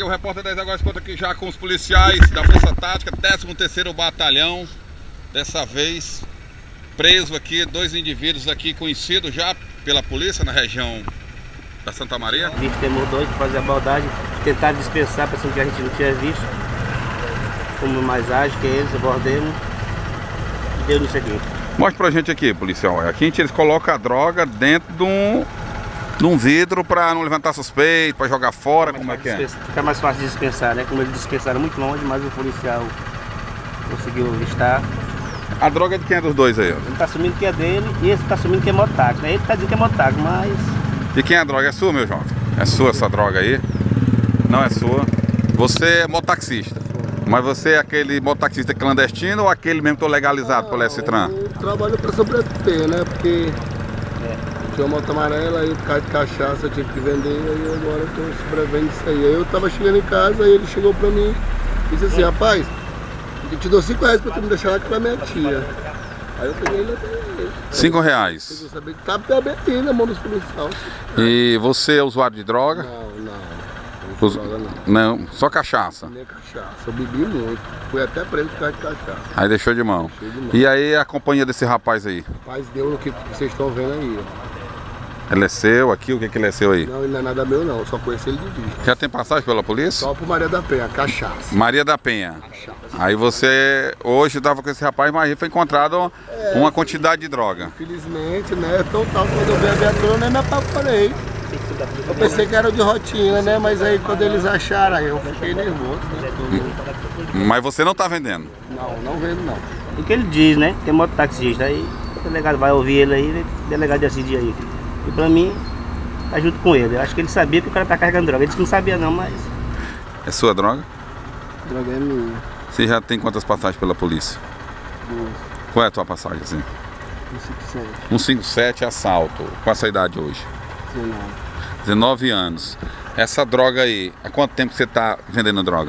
o Repórter 10 agora conta aqui já com os policiais da Força Tática, 13º Batalhão. Dessa vez, preso aqui, 2 indivíduos aqui conhecidos já pela polícia na região da Santa Maria. A gente temou dois para fazer a abordagem, tentar dispensar, pensando que a gente não tinha visto. Fomos mais ágeis que eles, abordemos e deu nisso aqui. Mostra pra gente aqui, policial. Aqui eles colocam a droga dentro de um vidro para não levantar suspeito, para jogar fora, como é que é? Fica mais fácil de dispensar, né? Como eles dispensaram muito longe, mas o policial conseguiu avistar. A droga é de quem é dos dois aí? Ele tá assumindo que é dele e esse tá assumindo que é mototáxi, né? Ele tá dizendo que é mototáxi, mas... De quem é a droga? É sua, meu jovem? É sua essa droga aí? Não é sua. Você é mototaxista. Mas você é aquele mototaxista clandestino ou aquele mesmo que tô legalizado pelo S-Tran? Eu trabalho para sobreviver, né? Porque tinha uma moto amarela, aí o carro de cachaça eu tive que vender, aí agora eu tô sobrevivendo isso aí. Aí eu tava chegando em casa, aí ele chegou pra mim e disse assim, rapaz, eu te dou R$5 pra tu me deixar lá pra minha tia. Aí eu peguei ele até ele. R$5. Eu sabia que tava bem na mão dos policiais. E você é usuário de droga? Não. Não, só cachaça. Nem cachaça, eu bebi muito. Fui até preso por causa de cachaça. Aí deixou de mão. E aí a companhia desse rapaz aí? Rapaz, deu no que vocês estão vendo aí, ó. Ele é seu aqui? O que ele é seu aí? Não, ele não é nada meu não, só conheci ele de vista. Já tem passagem pela polícia? Só por Maria da Penha, cachaça. Maria da Penha. Cachaça. Aí você hoje estava com esse rapaz, mas aí foi encontrado uma quantidade de droga. Infelizmente, né? Total, quando eu vi a viatura, eu nem me apavorei. Eu pensei que era de rotina, né? Mas aí quando eles acharam, aí eu fiquei nervoso, né? Mas você não está vendendo? Não vendo não. O que ele diz, né? Tem mototaxista, aí o delegado vai ouvir ele aí, o delegado decidir aí. E pra mim, tá junto com ele. Eu acho que ele sabia que o cara tá carregando droga. Ele disse que não sabia não, mas... É sua droga? A droga é minha. Você já tem quantas passagens pela polícia? 2. Qual é a tua passagem assim? 157. 157 assalto. Qual a sua idade hoje? 19 anos. Essa droga aí, há quanto tempo você tá vendendo droga?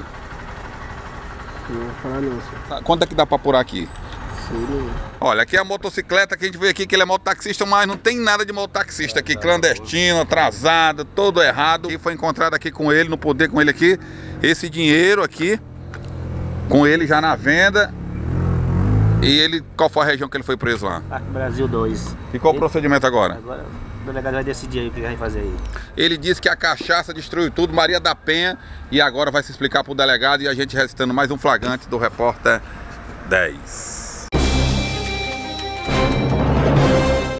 Não vou falar não, senhor. Quanto é que dá pra apurar aqui? Sim, Olha, aqui é a motocicleta que a gente vê aqui que ele é mototaxista, mas não tem nada de mototaxista aqui, clandestino, atrasado, todo errado. E foi encontrado aqui com ele, no poder com ele aqui, esse dinheiro aqui, com ele já na venda. E ele, qual foi a região que ele foi preso lá? Parque Brasil 2. E qual o procedimento agora? Agora o delegado vai decidir aí o que vai fazer aí. Ele disse que a cachaça destruiu tudo, Maria da Penha, e agora vai se explicar pro delegado e a gente recitando mais um flagrante do Repórter 10.